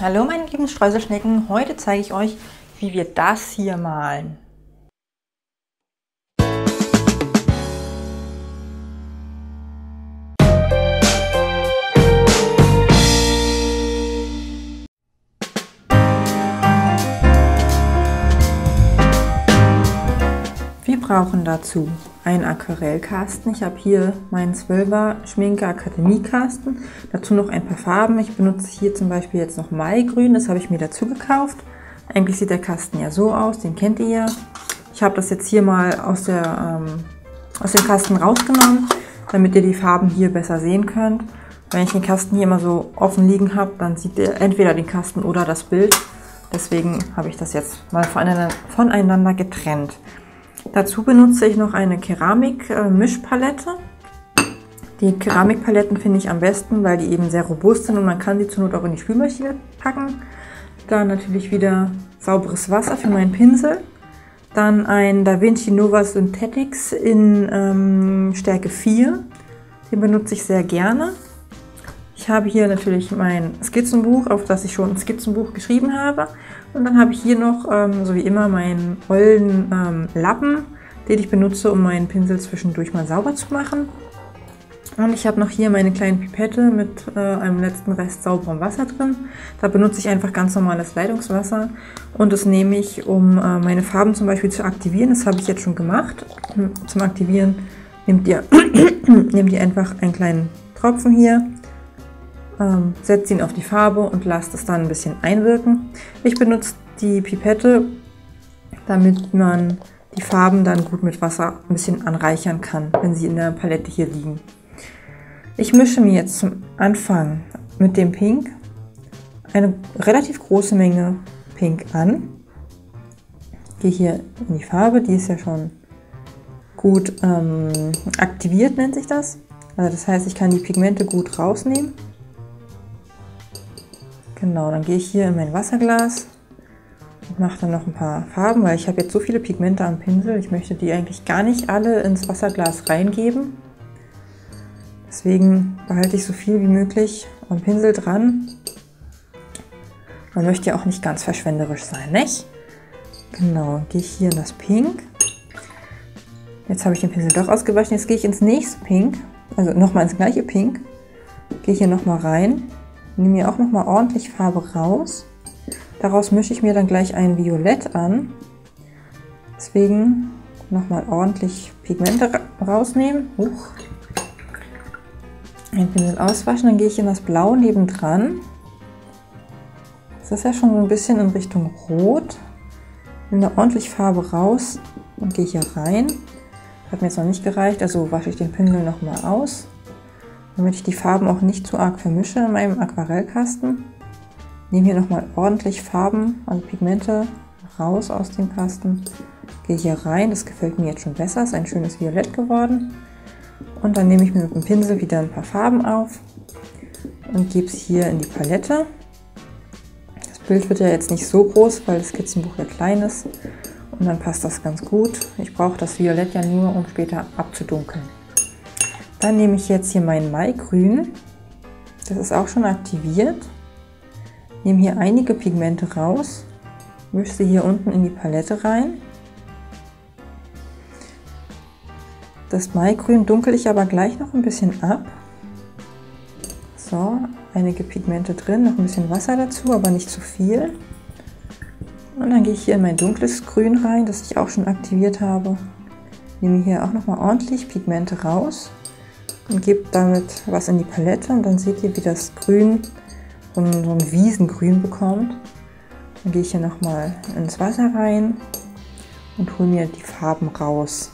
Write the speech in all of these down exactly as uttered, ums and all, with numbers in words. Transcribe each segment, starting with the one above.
Hallo meine lieben Streuselschnecken, heute zeige ich euch, wie wir das hier malen. Wir brauchen dazu einen Aquarellkasten. Ich habe hier meinen zwölfer Schminke Akademiekasten. Dazu noch ein paar Farben. Ich benutze hier zum Beispiel jetzt noch Maigrün. Das habe ich mir dazu gekauft. Eigentlich sieht der Kasten ja so aus. Den kennt ihr ja. Ich habe das jetzt hier mal aus, der, ähm, aus dem Kasten rausgenommen, damit ihr die Farben hier besser sehen könnt. Wenn ich den Kasten hier immer so offen liegen habe, dann sieht ihr entweder den Kasten oder das Bild. Deswegen habe ich das jetzt mal voneinander getrennt. Dazu benutze ich noch eine Keramik-Mischpalette. Die Keramikpaletten finde ich am besten, weil die eben sehr robust sind und man kann sie zur Not auch in die Spülmaschine packen. Dann natürlich wieder sauberes Wasser für meinen Pinsel. Dann ein Da Vinci Nova Synthetics in ähm, Stärke vier. Den benutze ich sehr gerne. Ich habe hier natürlich mein Skizzenbuch, auf das ich schon ein Skizzenbuch geschrieben habe. Und dann habe ich hier noch, ähm, so wie immer, meinen ollen ähm, Lappen, den ich benutze, um meinen Pinsel zwischendurch mal sauber zu machen. Und ich habe noch hier meine kleine Pipette mit äh, einem letzten Rest sauberem Wasser drin. Da benutze ich einfach ganz normales Leitungswasser. Und das nehme ich, um äh, meine Farben zum Beispiel zu aktivieren. Das habe ich jetzt schon gemacht. Zum Aktivieren nehmt ihr, nehmt ihr einfach einen kleinen Tropfen hier. Ähm, setzt ihn auf die Farbe und lasst es dann ein bisschen einwirken. Ich benutze die Pipette, damit man die Farben dann gut mit Wasser ein bisschen anreichern kann, wenn sie in der Palette hier liegen. Ich mische mir jetzt zum Anfang mit dem Pink eine relativ große Menge Pink an. Gehe hier in die Farbe, die ist ja schon gut ähm, aktiviert, nennt sich das. Also das heißt, ich kann die Pigmente gut rausnehmen. Genau, dann gehe ich hier in mein Wasserglas und mache dann noch ein paar Farben, weil ich habe jetzt so viele Pigmente am Pinsel. Ich möchte die eigentlich gar nicht alle ins Wasserglas reingeben. Deswegen behalte ich so viel wie möglich am Pinsel dran. Man möchte ja auch nicht ganz verschwenderisch sein, nicht? Genau, gehe ich hier in das Pink. Jetzt habe ich den Pinsel doch ausgewaschen. Jetzt gehe ich ins nächste Pink, also nochmal ins gleiche Pink. Gehe hier nochmal rein. Nehme mir auch noch mal ordentlich Farbe raus. Daraus mische ich mir dann gleich ein Violett an. Deswegen noch mal ordentlich Pigmente rausnehmen. Huch. Den Pinsel auswaschen, dann gehe ich in das Blau nebendran. Das ist ja schon so ein bisschen in Richtung Rot. Nehme da ordentlich Farbe raus und gehe hier rein. Hat mir jetzt noch nicht gereicht, also wasche ich den Pinsel noch mal aus, damit ich die Farben auch nicht zu arg vermische in meinem Aquarellkasten. Nehme hier nochmal ordentlich Farben, also Pigmente, raus aus dem Kasten. Gehe hier rein, das gefällt mir jetzt schon besser, ist ein schönes Violett geworden. Und dann nehme ich mir mit dem Pinsel wieder ein paar Farben auf und gebe es hier in die Palette. Das Bild wird ja jetzt nicht so groß, weil das Skizzenbuch ja klein ist. Und dann passt das ganz gut. Ich brauche das Violett ja nur, um später abzudunkeln. Dann nehme ich jetzt hier mein Maigrün, das ist auch schon aktiviert, nehme hier einige Pigmente raus, mische sie hier unten in die Palette rein. Das Maigrün dunkel ich aber gleich noch ein bisschen ab. So, einige Pigmente drin, noch ein bisschen Wasser dazu, aber nicht zu viel. Und dann gehe ich hier in mein dunkles Grün rein, das ich auch schon aktiviert habe. Nehme hier auch noch mal ordentlich Pigmente raus. Und gebe damit was in die Palette und dann seht ihr, wie das Grün so ein, so ein Wiesengrün bekommt. Dann gehe ich hier nochmal ins Wasser rein und hole mir die Farben raus.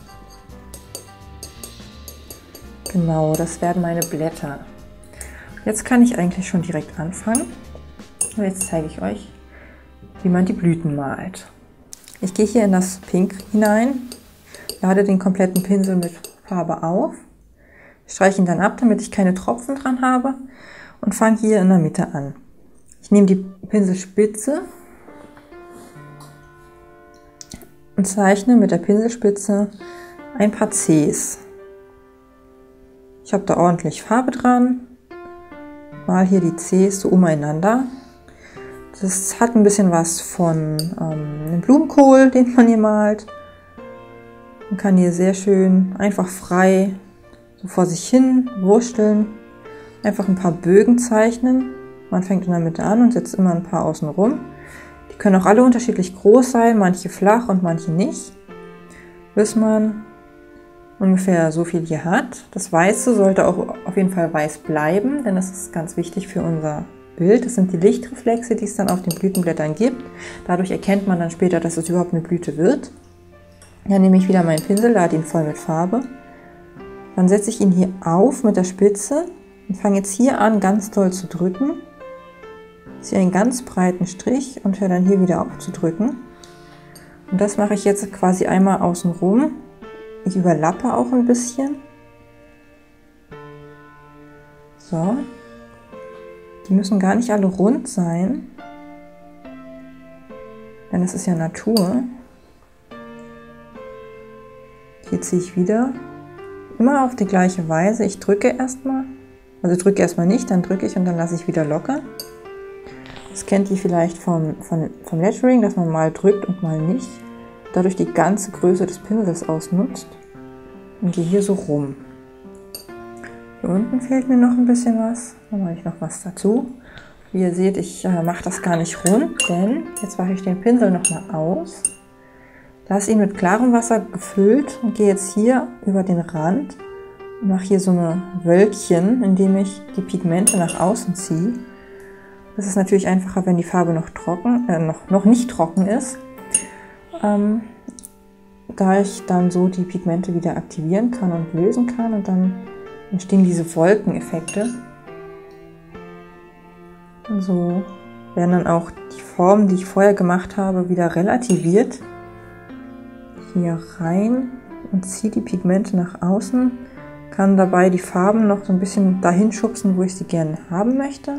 Genau, das werden meine Blätter. Jetzt kann ich eigentlich schon direkt anfangen. Und jetzt zeige ich euch, wie man die Blüten malt. Ich gehe hier in das Pink hinein, lade den kompletten Pinsel mit Farbe auf. Streiche ihn dann ab, damit ich keine Tropfen dran habe und fange hier in der Mitte an. Ich nehme die Pinselspitze und zeichne mit der Pinselspitze ein paar Cs. Ich habe da ordentlich Farbe dran, mal hier die Cs so umeinander. Das hat ein bisschen was von ähm, einem Blumenkohl, den man hier malt. Man kann hier sehr schön einfach frei so vor sich hin wursteln. Einfach ein paar Bögen zeichnen. Man fängt in der Mitte an und setzt immer ein paar außen rum. Die können auch alle unterschiedlich groß sein, manche flach und manche nicht. Bis man ungefähr so viel hier hat. Das Weiße sollte auch auf jeden Fall weiß bleiben, denn das ist ganz wichtig für unser Bild. Das sind die Lichtreflexe, die es dann auf den Blütenblättern gibt. Dadurch erkennt man dann später, dass es überhaupt eine Blüte wird. Dann nehme ich wieder meinen Pinsel, lade ihn voll mit Farbe. Dann setze ich ihn hier auf mit der Spitze und fange jetzt hier an, ganz doll zu drücken. Ziehe einen ganz breiten Strich und höre dann hier wieder auf zu drücken. Und das mache ich jetzt quasi einmal außen rum. Ich überlappe auch ein bisschen. So. Die müssen gar nicht alle rund sein, denn es ist ja Natur. Hier ziehe ich wieder. Immer auf die gleiche Weise. Ich drücke erstmal. Also drücke erstmal nicht, dann drücke ich und dann lasse ich wieder locker. Das kennt ihr vielleicht vom, vom, vom Lettering, dass man mal drückt und mal nicht. Dadurch die ganze Größe des Pinsels ausnutzt. Und gehe hier so rum. Hier unten fehlt mir noch ein bisschen was. Da mache ich noch was dazu. Wie ihr seht, ich äh, mache das gar nicht rund, denn jetzt wasche ich den Pinsel nochmal aus. Lasse ihn mit klarem Wasser gefüllt und gehe jetzt hier über den Rand und mache hier so eine Wölkchen, indem ich die Pigmente nach außen ziehe. Das ist natürlich einfacher, wenn die Farbe noch trocken, äh, noch, noch nicht trocken ist, ähm, da ich dann so die Pigmente wieder aktivieren kann und lösen kann und dann entstehen diese Wolkeneffekte. Und so werden dann auch die Formen, die ich vorher gemacht habe, wieder relativiert. Hier rein und ziehe die Pigmente nach außen, kann dabei die Farben noch so ein bisschen dahin schubsen, wo ich sie gerne haben möchte.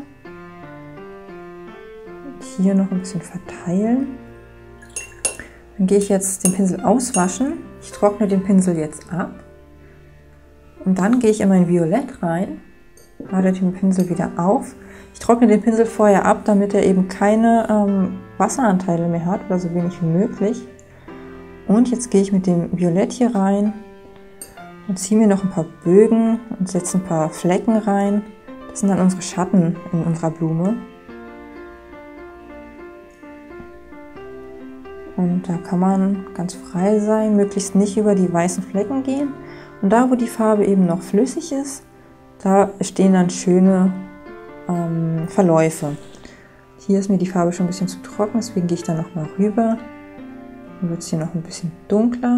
Hier noch ein bisschen verteilen. Dann gehe ich jetzt den Pinsel auswaschen. Ich trockne den Pinsel jetzt ab. Und dann gehe ich in mein Violett rein, lade den Pinsel wieder auf. Ich trockne den Pinsel vorher ab, damit er eben keine ähm, Wasseranteile mehr hat oder so wenig wie möglich. Und jetzt gehe ich mit dem Violett hier rein und ziehe mir noch ein paar Bögen und setze ein paar Flecken rein. Das sind dann unsere Schatten in unserer Blume. Und da kann man ganz frei sein, möglichst nicht über die weißen Flecken gehen. Und da, wo die Farbe eben noch flüssig ist, da stehen dann schöne ähm, Verläufe. Hier ist mir die Farbe schon ein bisschen zu trocken, deswegen gehe ich da nochmal rüber. Dann wird es hier noch ein bisschen dunkler.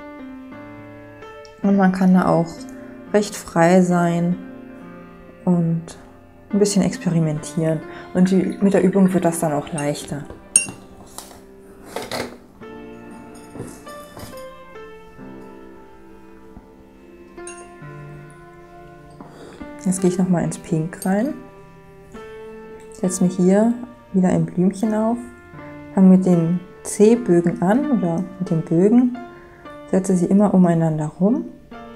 Und man kann da auch recht frei sein und ein bisschen experimentieren. Und die, mit der Übung wird das dann auch leichter. Jetzt gehe ich nochmal ins Pink rein. Setze mich hier wieder ein Blümchen auf. Fange mit den C-Bögen an oder mit den Bögen. Setze sie immer umeinander rum.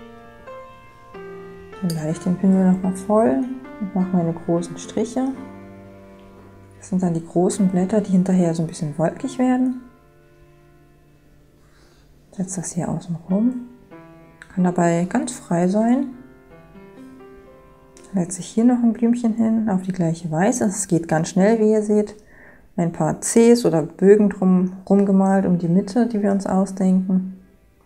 Dann lade ich den Pinsel nochmal voll und mache meine großen Striche. Das sind dann die großen Blätter, die hinterher so ein bisschen wolkig werden. Setze das hier außen rum. Kann dabei ganz frei sein. Setze ich hier noch ein Blümchen hin, auf die gleiche Weise. Es geht ganz schnell, wie ihr seht. Ein paar Cs oder Bögen drum rumgemalt um die Mitte, die wir uns ausdenken.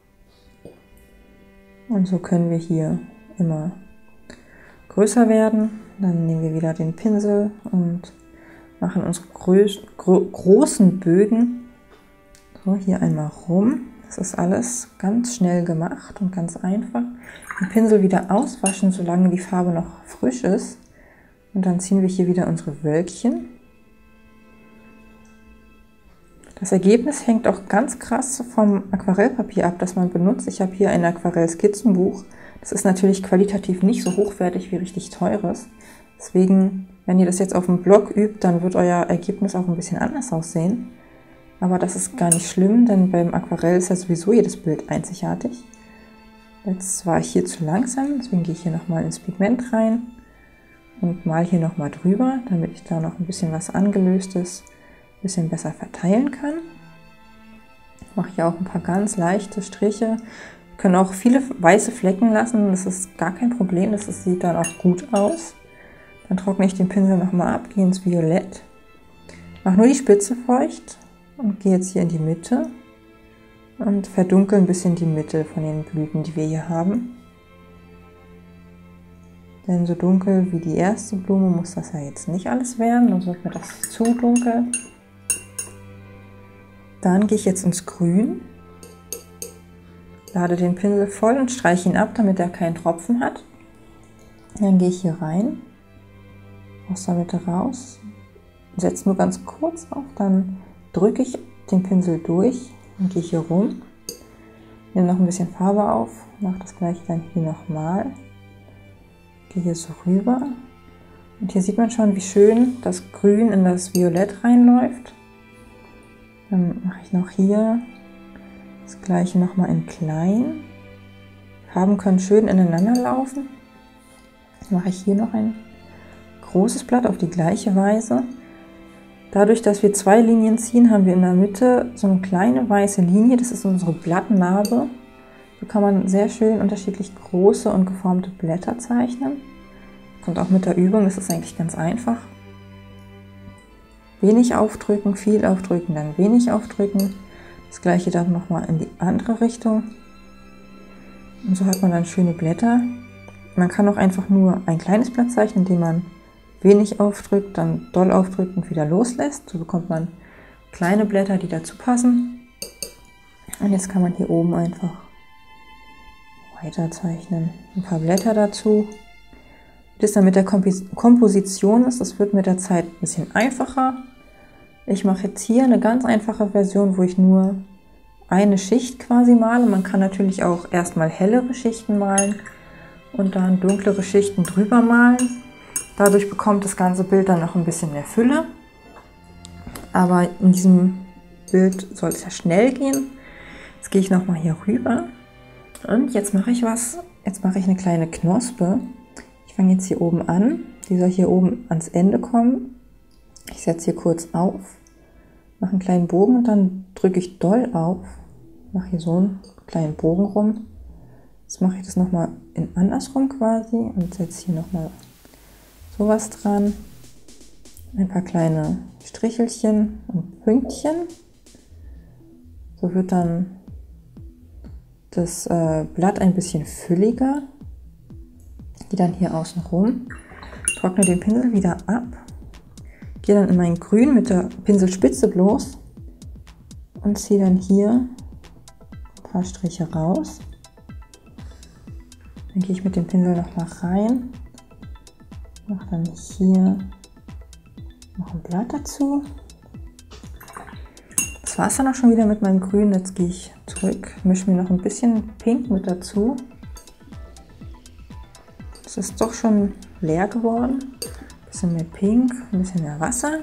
Und so können wir hier immer größer werden. Dann nehmen wir wieder den Pinsel und machen unsere groß, gro großen Bögen. So, hier einmal rum. Das ist alles ganz schnell gemacht und ganz einfach. Den Pinsel wieder auswaschen, solange die Farbe noch frisch ist. Und dann ziehen wir hier wieder unsere Wölkchen. Das Ergebnis hängt auch ganz krass vom Aquarellpapier ab, das man benutzt. Ich habe hier ein Aquarell-Skizzenbuch. Das ist natürlich qualitativ nicht so hochwertig wie richtig teures. Deswegen, wenn ihr das jetzt auf dem Blog übt, dann wird euer Ergebnis auch ein bisschen anders aussehen. Aber das ist gar nicht schlimm, denn beim Aquarell ist ja sowieso jedes Bild einzigartig. Jetzt war ich hier zu langsam, deswegen gehe ich hier nochmal ins Pigment rein und mal hier nochmal drüber, damit ich da noch ein bisschen was Angelöstes ein bisschen besser verteilen kann. Ich mache hier auch ein paar ganz leichte Striche. Wir können auch viele weiße Flecken lassen, das ist gar kein Problem, das ist, sieht dann auch gut aus. Dann trockne ich den Pinsel nochmal ab, gehe ins Violett, mache nur die Spitze feucht und gehe jetzt hier in die Mitte und verdunkel ein bisschen die Mitte von den Blüten, die wir hier haben. Denn so dunkel wie die erste Blume muss das ja jetzt nicht alles werden, sonst wird mir das zu dunkel. Dann gehe ich jetzt ins Grün, lade den Pinsel voll und streiche ihn ab, damit er keinen Tropfen hat. Dann gehe ich hier rein, aus der Mitte raus, setze nur ganz kurz auf, dann drücke ich den Pinsel durch und gehe hier rum, nehme noch ein bisschen Farbe auf, mache das gleiche dann hier nochmal, gehe hier so rüber und hier sieht man schon, wie schön das Grün in das Violett reinläuft. Dann mache ich noch hier das gleiche nochmal in klein. Farben können schön ineinander laufen. Dann mache ich hier noch ein großes Blatt auf die gleiche Weise. Dadurch, dass wir zwei Linien ziehen, haben wir in der Mitte so eine kleine weiße Linie. Das ist unsere Blattnarbe. So kann man sehr schön unterschiedlich große und geformte Blätter zeichnen. Kommt auch mit der Übung, das ist eigentlich ganz einfach. Wenig aufdrücken, viel aufdrücken, dann wenig aufdrücken. Das gleiche dann nochmal in die andere Richtung. Und so hat man dann schöne Blätter. Man kann auch einfach nur ein kleines Blatt zeichnen, indem man wenig aufdrückt, dann doll aufdrückt und wieder loslässt. So bekommt man kleine Blätter, die dazu passen. Und jetzt kann man hier oben einfach weiter zeichnen. Ein paar Blätter dazu. Wie das dann mit der Komposition ist, das wird mit der Zeit ein bisschen einfacher. Ich mache jetzt hier eine ganz einfache Version, wo ich nur eine Schicht quasi male. Man kann natürlich auch erstmal hellere Schichten malen und dann dunklere Schichten drüber malen. Dadurch bekommt das ganze Bild dann noch ein bisschen mehr Fülle. Aber in diesem Bild soll es ja schnell gehen. Jetzt gehe ich nochmal hier rüber und jetzt mache ich was. Jetzt mache ich eine kleine Knospe. Ich fange jetzt hier oben an. Die soll hier oben ans Ende kommen. Ich setze hier kurz auf, mache einen kleinen Bogen und dann drücke ich doll auf. Mache hier so einen kleinen Bogen rum. Jetzt mache ich das nochmal in andersrum quasi und setze hier nochmal sowas dran. Ein paar kleine Strichelchen und Pünktchen. So wird dann das äh, Blatt ein bisschen fülliger. Gehe dann hier außen rum, trockne den Pinsel wieder ab, gehe dann in mein Grün mit der Pinselspitze bloß und ziehe dann hier ein paar Striche raus. Dann gehe ich mit dem Pinsel noch mal rein, mache dann hier noch ein Blatt dazu. Das war es dann auch schon wieder mit meinem Grün. Jetzt gehe ich zurück, mische mir noch ein bisschen Pink mit dazu. Es ist doch schon leer geworden. Ein bisschen mehr Pink, ein bisschen mehr Wasser.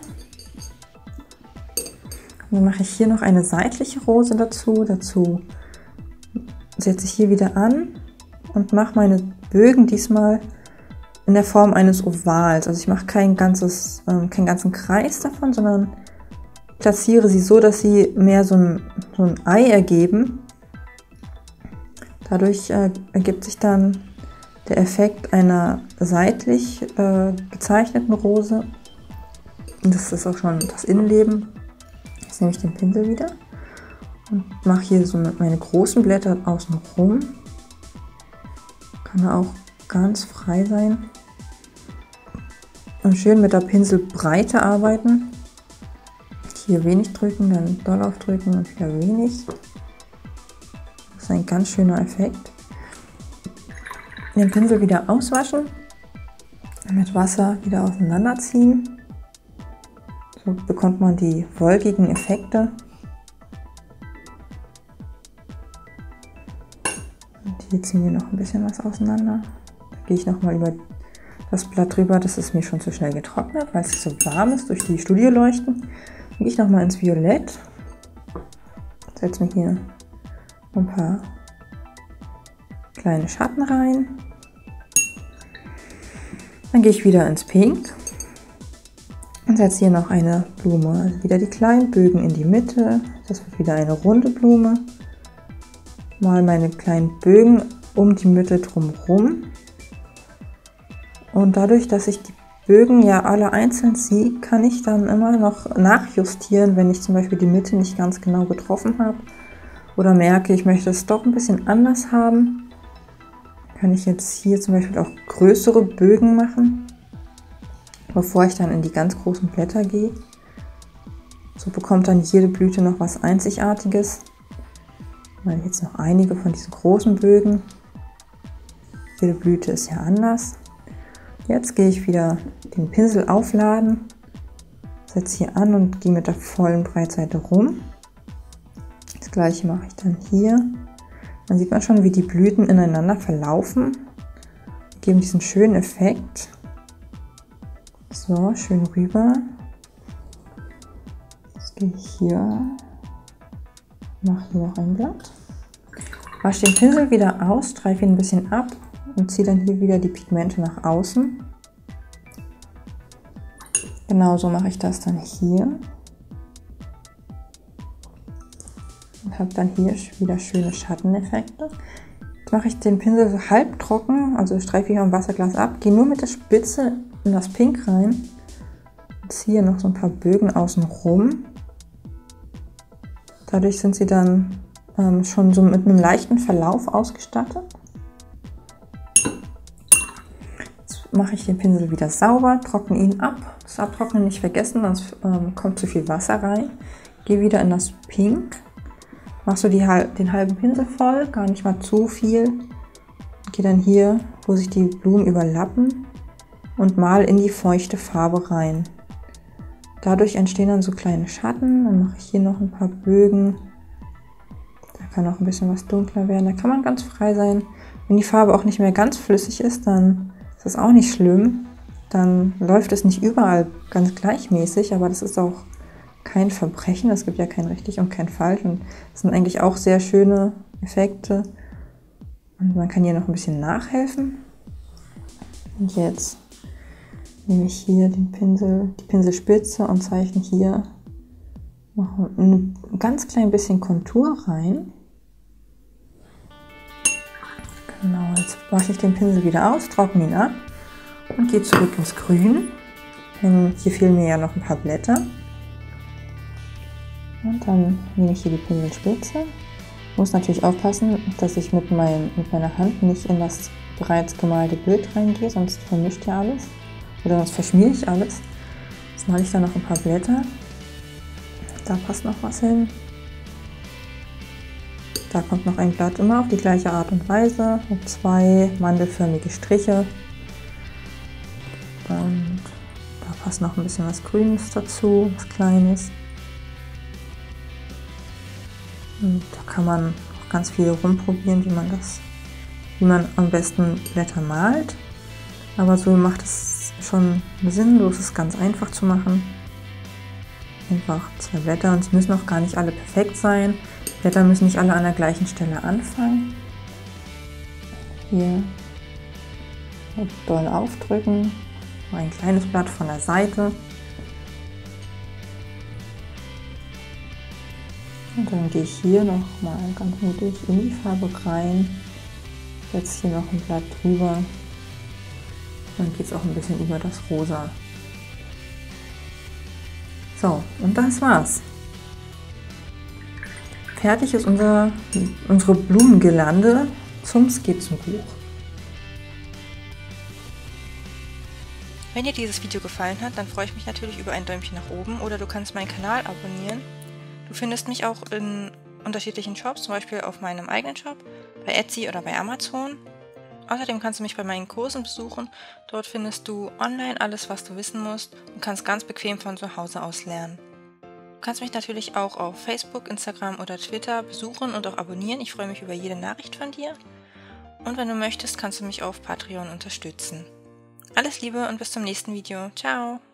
Und dann mache ich hier noch eine seitliche Rose dazu. Dazu setze ich hier wieder an und mache meine Bögen diesmal in der Form eines Ovals. Also ich mache kein ganzes, ähm, keinen ganzen Kreis davon, sondern platziere sie so, dass sie mehr so ein, so ein Ei ergeben. Dadurch äh, ergibt sich dann der Effekt einer seitlich äh, gezeichneten Rose. Und das ist auch schon das Innenleben. Jetzt nehme ich den Pinsel wieder und mache hier so meine großen Blätter außen rum. Kann auch ganz frei sein. Und schön mit der Pinselbreite arbeiten. Hier wenig drücken, dann doll aufdrücken und wieder wenig. Das ist ein ganz schöner Effekt. Den Pinsel wieder auswaschen, mit Wasser wieder auseinanderziehen. So bekommt man die wolkigen Effekte. Und hier ziehen wir noch ein bisschen was auseinander. Da gehe ich nochmal über das Blatt drüber, das ist mir schon zu schnell getrocknet, weil es so warm ist durch die Studioleuchten. Dann gehe ich nochmal ins Violett, setze mir hier ein paar kleine Schatten rein. Dann gehe ich wieder ins Pink, Und setze hier noch eine Blume, also wieder die kleinen Bögen in die Mitte. Das wird wieder eine runde Blume. Mal meine kleinen Bögen um die Mitte drumherum. Und dadurch, dass ich die Bögen ja alle einzeln ziehe, kann ich dann immer noch nachjustieren, wenn ich zum Beispiel die Mitte nicht ganz genau getroffen habe oder merke, ich möchte es doch ein bisschen anders haben. Kann ich jetzt hier zum Beispiel auch größere Bögen machen, bevor ich dann in die ganz großen Blätter gehe. So bekommt dann jede Blüte noch was Einzigartiges. Mal jetzt noch einige von diesen großen Bögen. Jede Blüte ist ja anders. Jetzt gehe ich wieder den Pinsel aufladen, setze hier an und gehe mit der vollen Breitseite rum. Das gleiche mache ich dann hier. Dann sieht man schon, wie die Blüten ineinander verlaufen, geben diesen schönen Effekt. So, schön rüber. Jetzt gehe ich hier, mache hier noch ein Blatt. Wasche den Pinsel wieder aus, streife ihn ein bisschen ab und ziehe dann hier wieder die Pigmente nach außen. Genauso mache ich das dann hier. Und habe dann hier wieder schöne Schatteneffekte. Jetzt mache ich den Pinsel so halb trocken, also streife ich am Wasserglas ab, gehe nur mit der Spitze in das Pink rein und ziehe noch so ein paar Bögen außen rum. Dadurch sind sie dann ähm, schon so mit einem leichten Verlauf ausgestattet. Jetzt mache ich den Pinsel wieder sauber, trockne ihn ab. Das Abtrocknen nicht vergessen, sonst ähm, kommt zu viel Wasser rein. Gehe wieder in das Pink. Machst du die, den halben Pinsel voll, gar nicht mal zu viel. Gehe dann hier, wo sich die Blumen überlappen, und mal in die feuchte Farbe rein. Dadurch entstehen dann so kleine Schatten. Dann mache ich hier noch ein paar Bögen. Da kann auch ein bisschen was dunkler werden. Da kann man ganz frei sein. Wenn die Farbe auch nicht mehr ganz flüssig ist, dann ist das auch nicht schlimm. Dann läuft es nicht überall ganz gleichmäßig, aber das ist auch kein Verbrechen. Es gibt ja kein richtig und kein falsch. Und das sind eigentlich auch sehr schöne Effekte. Und man kann hier noch ein bisschen nachhelfen. Und jetzt nehme ich hier den Pinsel, die Pinselspitze und zeichne hier noch ein ganz klein bisschen Kontur rein. Genau, jetzt wasche ich den Pinsel wieder aus, trockne ihn ab und gehe zurück ins Grün. Denn hier fehlen mir ja noch ein paar Blätter. Und dann nehme ich hier die Pinselspitze. Muss natürlich aufpassen, dass ich mit, mein, mit meiner Hand nicht in das bereits gemalte Bild reingehe, sonst vermischt ja alles. Oder sonst verschmiere ich alles. Jetzt mache ich da noch ein paar Blätter. Da passt noch was hin. Da kommt noch ein Blatt, immer auf die gleiche Art und Weise, mit zwei mandelförmige Striche. Und da passt noch ein bisschen was Grünes dazu, was Kleines. Und da kann man auch ganz viel rumprobieren, wie man das, wie man am besten Blätter malt. Aber so macht es schon Sinn, so ist es ganz einfach zu machen. Einfach zwei Blätter, und es müssen auch gar nicht alle perfekt sein. Die Blätter müssen nicht alle an der gleichen Stelle anfangen. Hier doll aufdrücken, ein kleines Blatt von der Seite. Und dann gehe ich hier noch mal ganz mutig in die Farbe rein, setze hier noch ein Blatt drüber, dann geht es auch ein bisschen über das Rosa. So, und das war's. Fertig ist unser, unsere Blumengirlande zum Skizzenbuch. Wenn dir dieses Video gefallen hat, dann freue ich mich natürlich über ein Däumchen nach oben, oder du kannst meinen Kanal abonnieren. Du findest mich auch in unterschiedlichen Shops, zum Beispiel auf meinem eigenen Shop, bei Etsy oder bei Amazon. Außerdem kannst du mich bei meinen Kursen besuchen. Dort findest du online alles, was du wissen musst, und kannst ganz bequem von zu Hause aus lernen. Du kannst mich natürlich auch auf Facebook, Instagram oder Twitter besuchen und auch abonnieren. Ich freue mich über jede Nachricht von dir. Und wenn du möchtest, kannst du mich auf Patreon unterstützen. Alles Liebe und bis zum nächsten Video. Ciao!